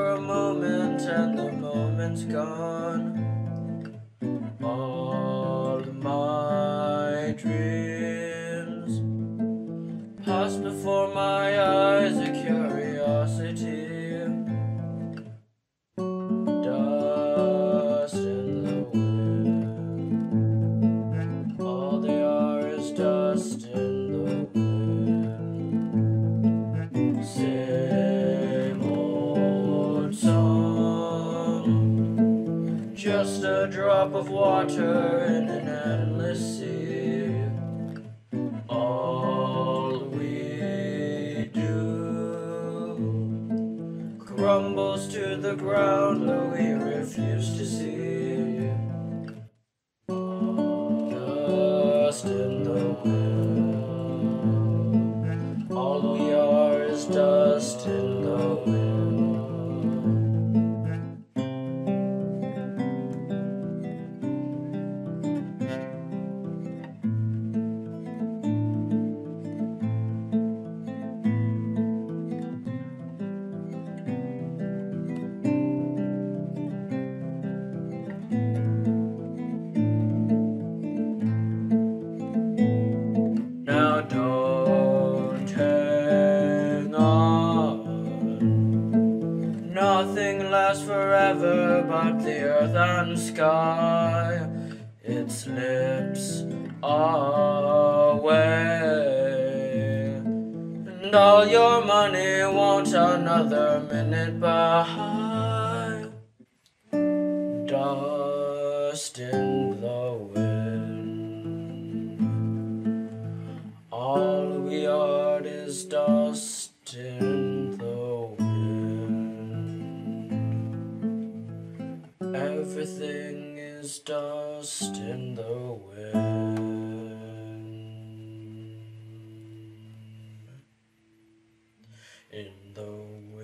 for a moment and the moment's gone. All of my dreams pass before my eyes, a curiosity. Dust in the wind. All they are is dust in the wind. Same old song, just a drop of water in an endless sea. All we do crumbles to the ground that we refuse to see. Dust in the wind. All we are is dust in the wind. Now don't hang on. Nothing lasts forever but the earth and sky. It slips away, and all your money won't another minute behind. Dust in the wind. All we are is dust in the wind. Everything is dust in the wind. In the wind.